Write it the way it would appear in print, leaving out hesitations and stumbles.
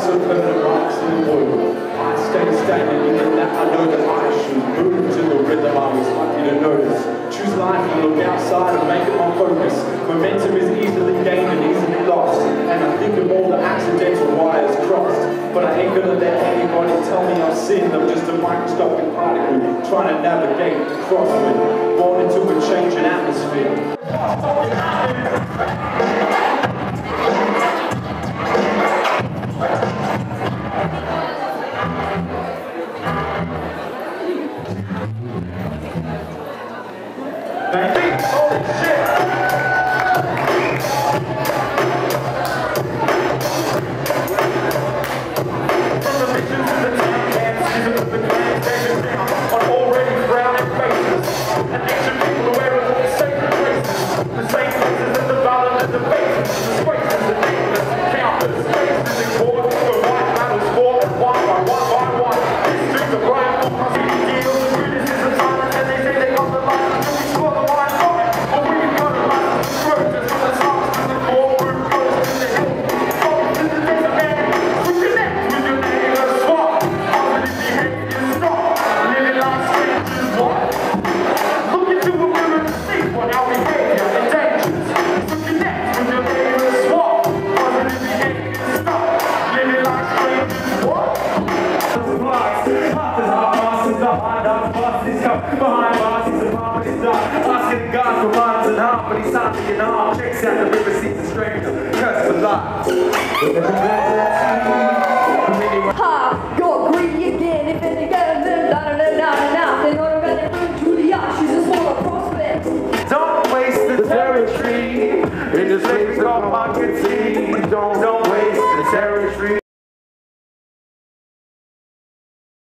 so permanent rocks in the blue. I stay standing in that I know that I should move to the rhythm I was lucky to notice. Choose life and look outside and make it my focus. Momentum is easily gained and easily lost, and I think of all the accidental wires crossed. But I ain't gonna let anybody tell me I've sinned. I'm just a microscopic particle trying to navigate the crosswind, born into a changing atmosphere. Holy shit! From the visions of the town camps, seasons of the clans, dancing down on already frowning faces. And ancient people aware of all the sacred places. The same places that the violent and the bases, the disgraces, the nameless, countless faces ignored, where white battles fought and one by one. History's a bright book, I see the deals, the criticism silence, and they say they got the line until we score the line. Behind bars, he's a harmony star. Asking God for minds and heart, but he's something in arm. Checks out the river, sees the stranger, curse for life. Ha! You're greedy again. If any girl then I'm running through the arch. She's a smaller prospect. Don't waste the territory in this place called Muckaty. Don't waste the territory.